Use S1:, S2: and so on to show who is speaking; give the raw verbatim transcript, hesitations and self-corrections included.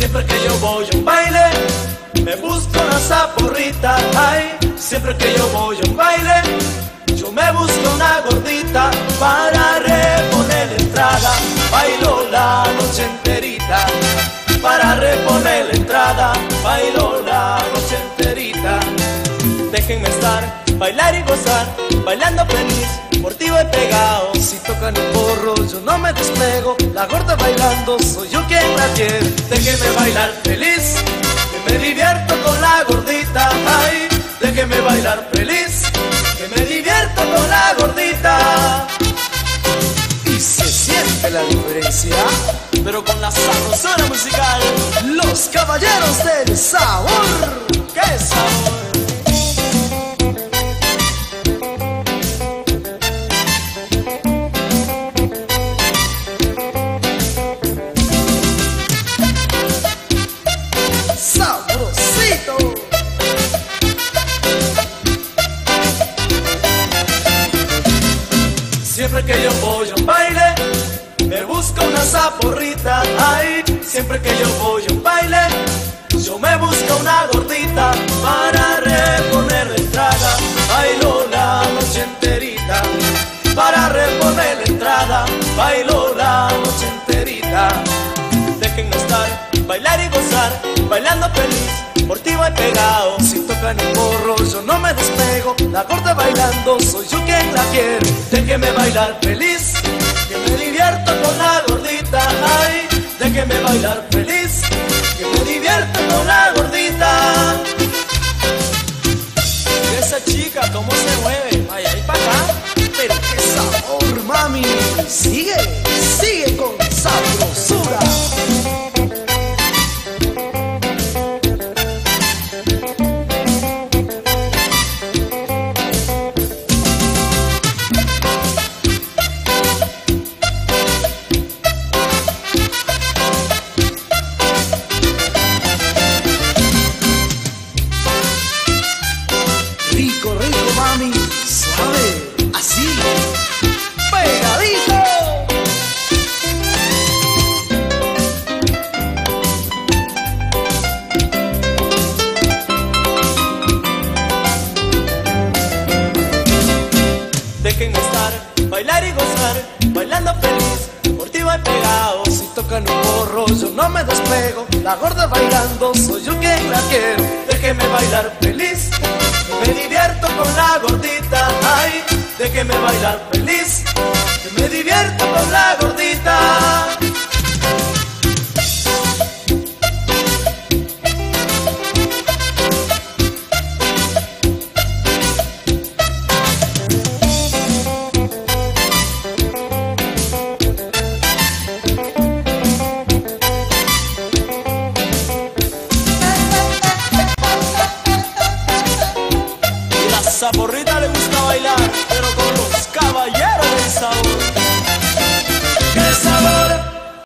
S1: Siempre que yo voy a un baile, me busco una zaporrita. Ay, siempre que yo voy a un baile, yo me busco una gordita para reponer la entrada. Bailo la noche enterita, para reponer la entrada. Bailo la noche enterita. Déjenme estar, bailar y gozar, bailando feliz, por ti voy pegado. Si tocan el porro yo no me despego, la gorda bailando soy yo quien la quiere. Déjenme bailar feliz, que me divierto con la gordita. Ay, déjenme bailar feliz, que me divierto con la gordita. Y se siente la diferencia, pero con la sabrosura musical. Los caballeros del sabor. ¡Qué sabor! Sabrosito. Siempre que yo voy a un baile, me busco una zaporrita. Ay, siempre que yo voy a un baile, yo me busco una gordita para reponer la entrada. Bailo la noche enterita, para reponer la entrada. Bailo la noche enterita. Déjenme estar, bailar y gozar, bailando feliz, por ti voy pegado. Si tocan el porro yo no me despego, la gorda bailando soy yo quien la quiere. Déjeme bailar feliz, que me divierto con la gordita. Ay, déjeme bailar feliz, que me divierto con la gordita. Y esa chica cómo se mueve, vaya ahí para acá. Pero qué sabor, mami. Sigue, sigue con sabrosura. Rico, rico, mami, suave, así, pegadito. Déjenme estar, bailar y gozar, bailando feliz, por ti voy pegado. Si tocan un porro yo no me despego, la gorda bailando soy yo quien la quiero. Déjenme bailar feliz, me divierto con la gordita. Ay, déjeme bailar feliz, que me divierto con la gordita.